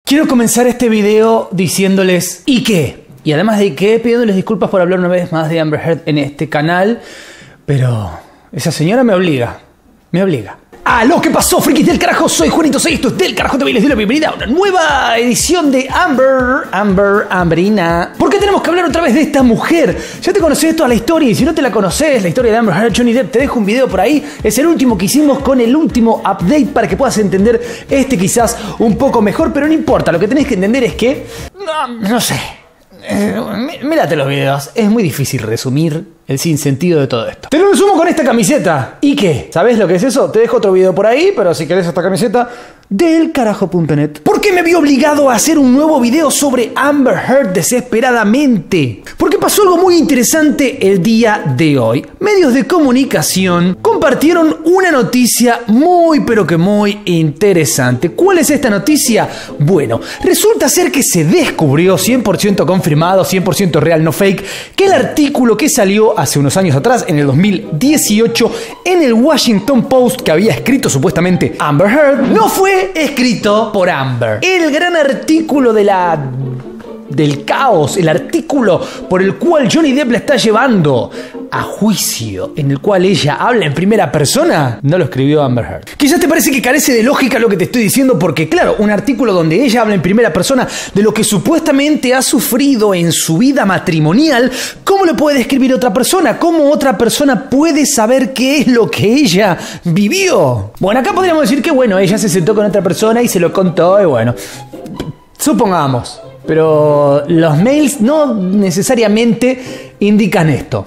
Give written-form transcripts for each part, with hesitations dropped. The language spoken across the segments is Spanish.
Quiero comenzar este video diciéndoles ¿y qué? Y además de qué, pidiéndoles disculpas por hablar una vez más de Amber Heard en este canal, pero esa señora me obliga. ¡Aló! ¿Qué pasó, frikis del carajo? Soy Juanito 6, esto es Del Carajo TV y les doy la bienvenida a una nueva edición de Amberina. ¿Por qué tenemos que hablar otra vez de esta mujer? Ya te conoces toda la historia y si no te la conoces, la historia de Amber Heard, Johnny Depp, te dejo un video por ahí. Es el último que hicimos con el último update para que puedas entender este quizás un poco mejor, pero no importa. Lo que tenés que entender es que... No sé. Mírate los videos. Es muy difícil resumir el sinsentido de todo esto. Te lo resumo con esta camiseta. ¿Y qué? ¿Sabes lo que es eso? Te dejo otro video por ahí, pero si querés esta camiseta, delcarajo.net. ¿Por qué me vi obligado a hacer un nuevo video sobre Amber Heard desesperadamente? Porque pasó algo muy interesante el día de hoy. Medios de comunicación compartieron una noticia muy pero que muy interesante. ¿Cuál es esta noticia? Bueno, resulta ser que se descubrió 100% confirmado, 100% real, no fake, que el artículo que salió hace unos años atrás, en el 2018, en el Washington Post, que había escrito supuestamente Amber Heard, no fue escrito por Amber. El gran artículo del caos, el artículo por el cual Johnny Depp la está llevando a juicio, en el cual ella habla en primera persona, no lo escribió Amber Heard. Quizás te parece que carece de lógica lo que te estoy diciendo, porque claro, un artículo donde ella habla en primera persona de lo que supuestamente ha sufrido en su vida matrimonial, ¿cómo lo puede escribir otra persona? ¿Cómo otra persona puede saber qué es lo que ella vivió? Bueno, acá podríamos decir que bueno, ella se sentó con otra persona y se lo contó y bueno, supongamos. Pero los mails no necesariamente indican esto.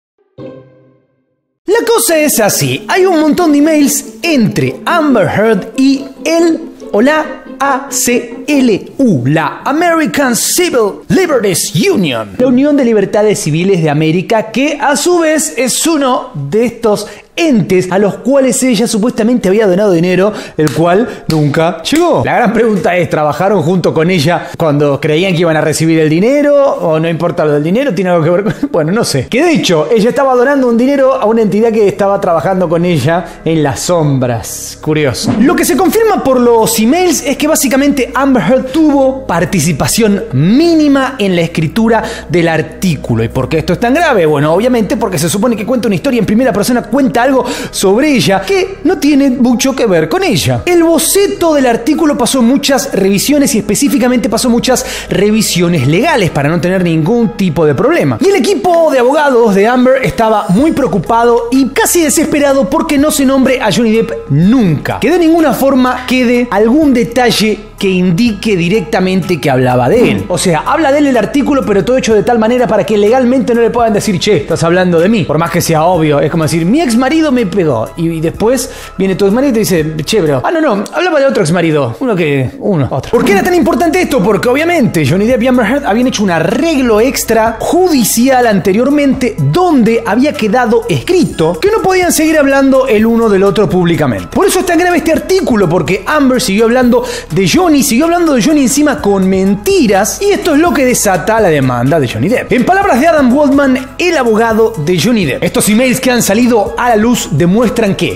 La cosa es así. Hay un montón de emails entre Amber Heard y él o la ACLU, la American Civil Liberties Union, la Unión de Libertades Civiles de América, que a su vez es uno de estos entes a los cuales ella supuestamente había donado dinero, el cual nunca llegó. La gran pregunta es, ¿trabajaron junto con ella cuando creían que iban a recibir el dinero? ¿O no importa lo del dinero? ¿Tiene algo que ver con...? Bueno, no sé. Que de hecho, ella estaba donando un dinero a una entidad que estaba trabajando con ella en las sombras. Curioso. Lo que se confirma por los emails es que básicamente Amber Heard tuvo participación mínima en la escritura del artículo. ¿Y por qué esto es tan grave? Bueno, obviamente porque se supone que cuenta una historia en primera persona, cuenta algo sobre ella que no tiene mucho que ver con ella. El boceto del artículo pasó muchas revisiones y específicamente pasó muchas revisiones legales para no tener ningún tipo de problema. Y el equipo de abogados de Amber estaba muy preocupado y casi desesperado porque no se nombre a Johnny Depp nunca. Que de ninguna forma quede algún detalle que indique directamente que hablaba de él. O sea, habla de él el artículo, pero todo hecho de tal manera para que legalmente no le puedan decir, che, estás hablando de mí. Por más que sea obvio, es como decir, mi ex marido me pegó. Y después viene tu ex marido y te dice, che, bro, no, hablaba de otro ex marido. Otro. ¿Por qué era tan importante esto? Porque obviamente Johnny Depp y Amber Heard habían hecho un arreglo extra judicial anteriormente donde había quedado escrito que no podían seguir hablando el uno del otro públicamente. Por eso es tan grave este artículo, porque Amber siguió hablando de Johnny, encima con mentiras, y esto es lo que desata la demanda de Johnny Depp. En palabras de Adam Waldman, el abogado de Johnny Depp, estos emails que han salido a la luz demuestran que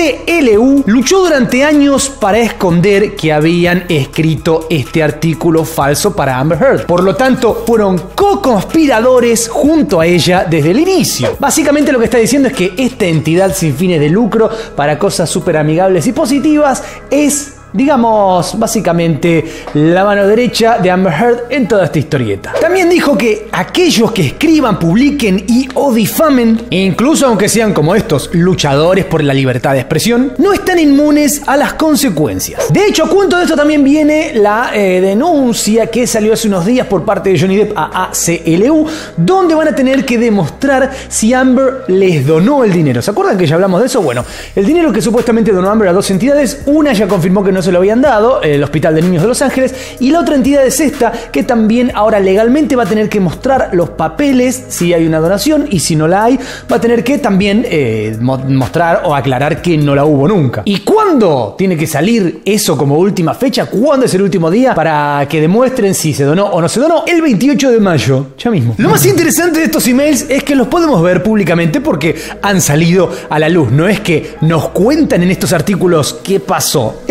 ACLU luchó durante años para esconder que habían escrito este artículo falso para Amber Heard. Por lo tanto, fueron co-conspiradores junto a ella desde el inicio. Básicamente lo que está diciendo es que esta entidad sin fines de lucro para cosas súper amigables y positivas es, digamos, básicamente la mano derecha de Amber Heard en toda esta historieta. También dijo que aquellos que escriban, publiquen y o difamen, incluso aunque sean como estos luchadores por la libertad de expresión, no están inmunes a las consecuencias. De hecho, a cuento de esto también viene la denuncia que salió hace unos días por parte de Johnny Depp a ACLU, donde van a tener que demostrar si Amber les donó el dinero. ¿Se acuerdan que ya hablamos de eso? Bueno, el dinero que supuestamente donó Amber a dos entidades, una ya confirmó que no se lo habían dado, el Hospital de Niños de Los Ángeles, y la otra entidad es esta, que también ahora legalmente va a tener que mostrar los papeles si hay una donación, y si no la hay, va a tener que también mostrar o aclarar que no la hubo nunca. ¿Y cuándo tiene que salir eso como última fecha? ¿Cuándo es el último día para que demuestren si se donó o no se donó? El 28 de mayo, ya mismo. Lo más interesante de estos emails es que los podemos ver públicamente porque han salido a la luz. No es que nos cuentan en estos artículos qué pasó. Están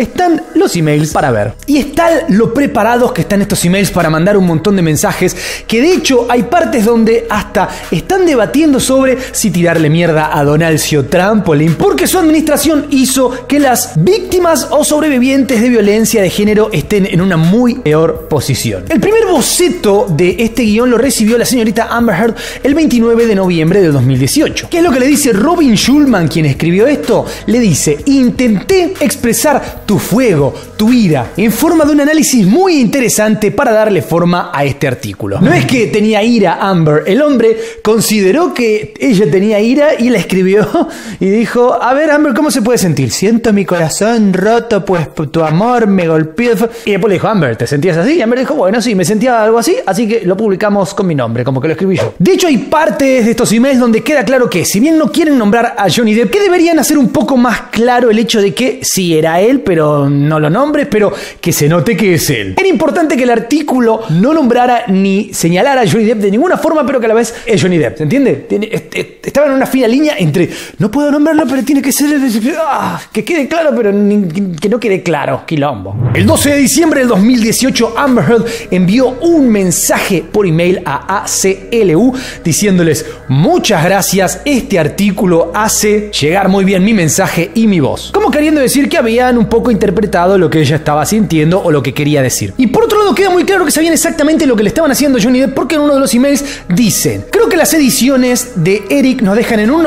los emails para ver. Y es tal lo preparados que están estos emails para mandar un montón de mensajes que de hecho hay partes donde hasta están debatiendo sobre si tirarle mierda a Donaldsio Trampolin porque su administración hizo que las víctimas o sobrevivientes de violencia de género estén en una muy peor posición. El primer boceto de este guión lo recibió la señorita Amber Heard el 29 de noviembre del 2018. ¿Qué es lo que le dice Robin Schulman, quien escribió esto? Le dice: intenté expresar tu fuego, tu ira, en forma de un análisis muy interesante para darle forma a este artículo. No es que tenía ira Amber, el hombre consideró que ella tenía ira y la escribió y dijo: a ver, Amber, ¿cómo se puede sentir? Siento mi corazón roto, pues tu amor me golpeó. Y después le dijo: Amber, ¿te sentías así? Y Amber dijo: bueno, sí, me sentía algo así, así que lo publicamos con mi nombre, como que lo escribí yo. De hecho, hay partes de estos emails donde queda claro que, si bien no quieren nombrar a Johnny Depp, que deberían hacer un poco más claro el hecho de que sí era él, pero no lo nombres, pero que se note que es él. Era importante que el artículo no nombrara ni señalara a Johnny Depp de ninguna forma, pero que a la vez es Johnny Depp, ¿se entiende? Estaba en una fina línea entre no puedo nombrarlo, pero tiene que ser que quede claro, pero que no quede claro. Quilombo. El 12 de diciembre del 2018, Amber Heard envió un mensaje por email a ACLU diciéndoles: muchas gracias, este artículo hace llegar muy bien mi mensaje y mi voz. Como queriendo decir que habían un poco interpretado lo que ella estaba sintiendo o lo que quería decir. Y por otro lado, queda muy claro que sabían exactamente lo que le estaban haciendo a Johnny Depp, porque en uno de los emails dicen: creo que las ediciones de Eric nos dejan en un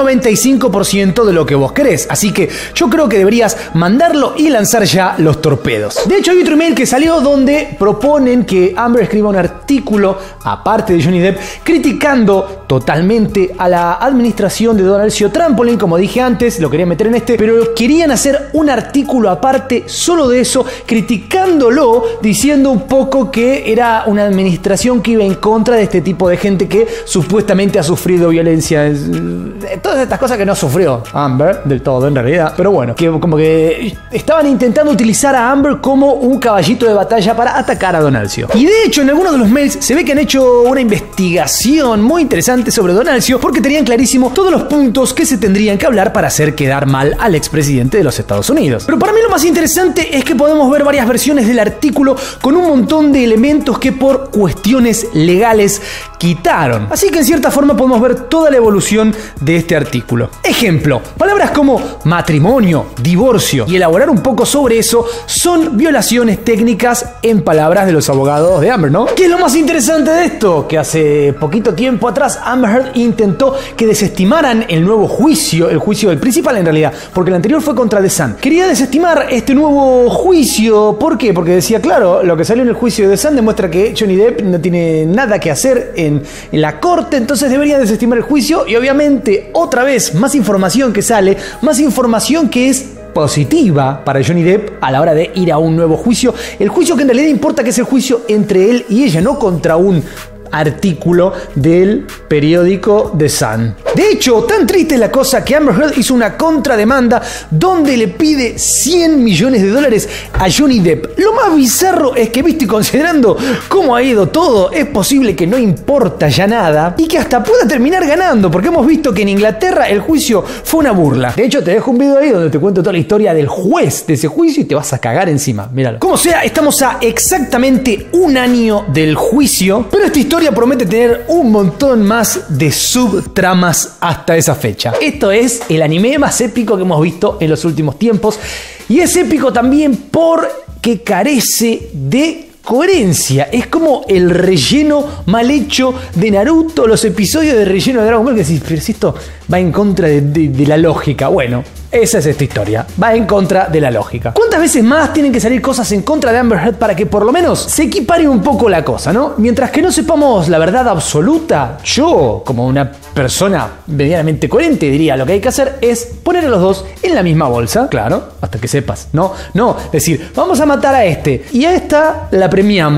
95% de lo que vos querés, así que yo creo que deberías mandarlo y lanzar ya los torpedos. De hecho, hay otro email que salió donde proponen que Amber escriba un artículo, aparte de Johnny Depp, criticando totalmente a la administración de Donaldsio Trampolin. Como dije antes, lo querían meter en este, pero querían hacer un artículo aparte solo de eso, criticándolo, diciendo un poco que era una administración que iba en contra de este tipo de gente que supuestamente ha sufrido violencia. Todas estas cosas que no sufrió Amber del todo, en realidad. Pero bueno, que como que estaban intentando utilizar a Amber como un caballito de batalla para atacar a Donaldsio. Y de hecho, en algunos de los mails se ve que han hecho una investigación muy interesante sobre Donaldsio, porque tenían clarísimo todos los puntos que se tendrían que hablar para hacer quedar mal al expresidente de los Estados Unidos. Pero para mí lo más interesante es que podemos ver varias versiones del artículo con un montón de elementos que por cuestiones legales quitaron. Así que en cierta forma podemos ver toda la evolución de este artículo. Ejemplo, palabras como matrimonio, divorcio y elaborar un poco sobre eso son violaciones técnicas en palabras de los abogados de Amber, ¿no? ¿Qué es lo más interesante de esto? Que hace poquito tiempo atrás Amber Heard intentó que desestimaran el nuevo juicio, el juicio del principal en realidad, porque el anterior fue contra The Sun. Quería desestimar este nuevo juicio. ¿Por qué? Porque decía, claro, lo que salió en el juicio de The Sun demuestra que Johnny Depp no tiene nada que hacer en la corte, entonces debería desestimar el juicio. Y obviamente, otra vez, más información que sale, más información que es positiva para Johnny Depp a la hora de ir a un nuevo juicio. El juicio que en realidad importa, que es el juicio entre él y ella, no contra un artículo del periódico The Sun. De hecho, tan triste es la cosa que Amber Heard hizo una contrademanda donde le pide $100 millones a Johnny Depp. Lo más bizarro es que, viste, considerando cómo ha ido todo, es posible que no importa ya nada y que hasta pueda terminar ganando, porque hemos visto que en Inglaterra el juicio fue una burla. De hecho, te dejo un video ahí donde te cuento toda la historia del juez de ese juicio y te vas a cagar encima. Míralo. Como sea, estamos a exactamente un año del juicio, pero esta historia promete tener un montón más de subtramas hasta esa fecha. Esto es el anime más épico que hemos visto en los últimos tiempos, y es épico también porque carece de coherencia. Es como el relleno mal hecho de Naruto, los episodios de relleno de Dragon Ball, que decís, pero si esto va en contra de la lógica. Bueno, esa es esta historia. Va en contra de la lógica. ¿Cuántas veces más tienen que salir cosas en contra de Amber Heard para que por lo menos se equipare un poco la cosa, ¿no? Mientras que no sepamos la verdad absoluta, yo, como una persona medianamente coherente, diría, lo que hay que hacer es poner a los dos en la misma bolsa, claro, hasta que sepas. No, decir, vamos a matar a este y a esta la premiamos.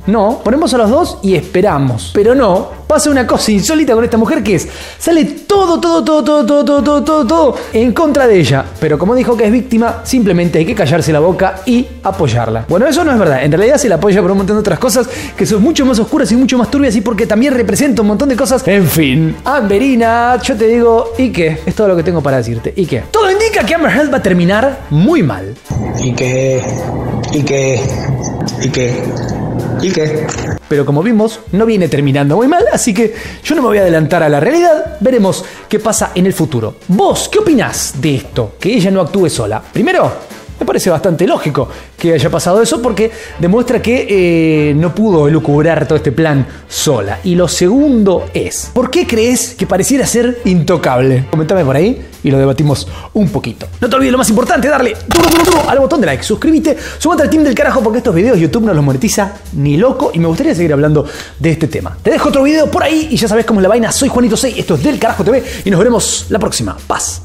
No, ponemos a los dos y esperamos. Pero no, pasa una cosa insólita con esta mujer que es, sale todo en contra de ella. Pero como dijo que es víctima, simplemente hay que callarse la boca y apoyarla. Bueno, eso no es verdad. En realidad se la apoya por un montón de otras cosas que son mucho más oscuras y mucho más turbias y porque también representa un montón de cosas. En fin, Amberina, yo te digo, ¿y qué? Es todo lo que tengo para decirte. ¿Y qué? Todo indica que Amber Heard va a terminar muy mal. ¿Y qué? Pero como vimos, no viene terminando muy mal, así que yo no me voy a adelantar a la realidad. Veremos qué pasa en el futuro. ¿Vos qué opinás de esto? Que ella no actúe sola. Primero, me parece bastante lógico que haya pasado eso porque demuestra que no pudo elucubrar todo este plan sola. Y lo segundo es, ¿por qué crees que pareciera ser intocable? Comentame por ahí y lo debatimos un poquito. No te olvides lo más importante, darle duro al botón de like, suscríbete, sumate al team del carajo porque estos videos YouTube no los monetiza ni loco y me gustaría seguir hablando de este tema. Te dejo otro video por ahí y ya sabes cómo es la vaina. Soy Juanito 6, esto es Del Carajo TV y nos veremos la próxima. Paz.